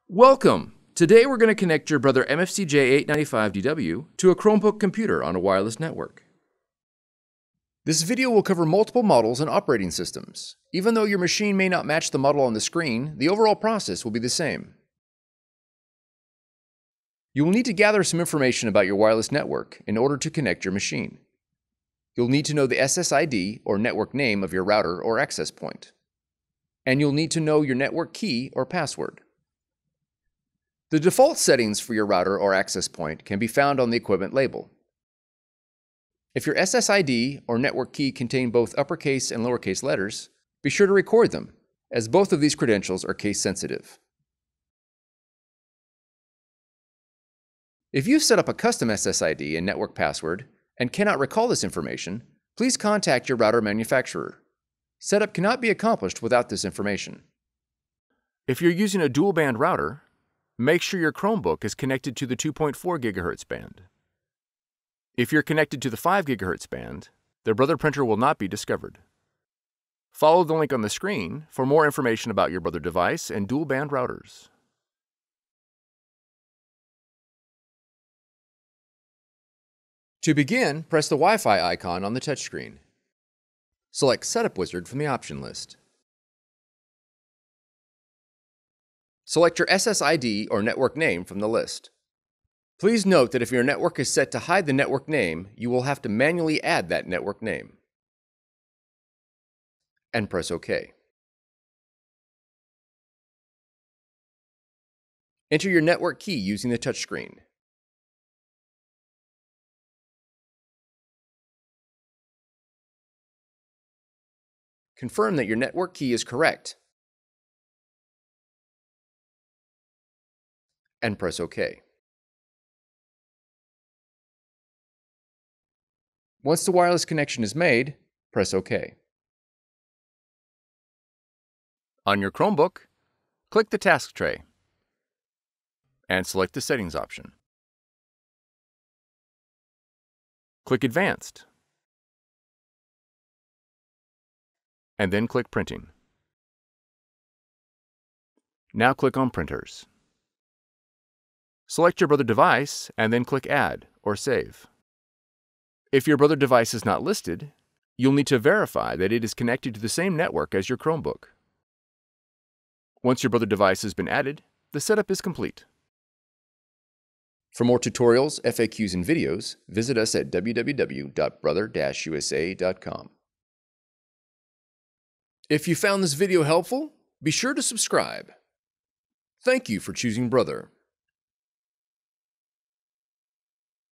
Welcome! Today we're going to connect your Brother MFC-J895DW to a Chromebook computer on a wireless network. This video will cover multiple models and operating systems. Even though your machine may not match the model on the screen, the overall process will be the same. You will need to gather some information about your wireless network in order to connect your machine. You'll need to know the SSID or network name of your router or access point. And you'll need to know your network key or password. The default settings for your router or access point can be found on the equipment label. If your SSID or network key contain both uppercase and lowercase letters, be sure to record them, as both of these credentials are case sensitive. If you've set up a custom SSID and network password and cannot recall this information, please contact your router manufacturer. Setup cannot be accomplished without this information. If you're using a dual-band router, make sure your Chromebook is connected to the 2.4 GHz band. If you're connected to the 5 GHz band, the Brother printer will not be discovered. Follow the link on the screen for more information about your Brother device and dual-band routers. To begin, press the Wi-Fi icon on the touchscreen. Select Setup Wizard from the option list. Select your SSID or network name from the list. Please note that if your network is set to hide the network name, you will have to manually add that network name. And press OK. Enter your network key using the touchscreen. Confirm that your network key is correct. And press OK. Once the wireless connection is made, press OK. On your Chromebook, click the task tray and select the Settings option. Click Advanced and then click Printing. Now click on Printers. Select your Brother device and then click Add or Save. If your Brother device is not listed, you'll need to verify that it is connected to the same network as your Chromebook. Once your Brother device has been added, the setup is complete. For more tutorials, FAQs, and videos, visit us at www.brother-usa.com. If you found this video helpful, be sure to subscribe. Thank you for choosing Brother.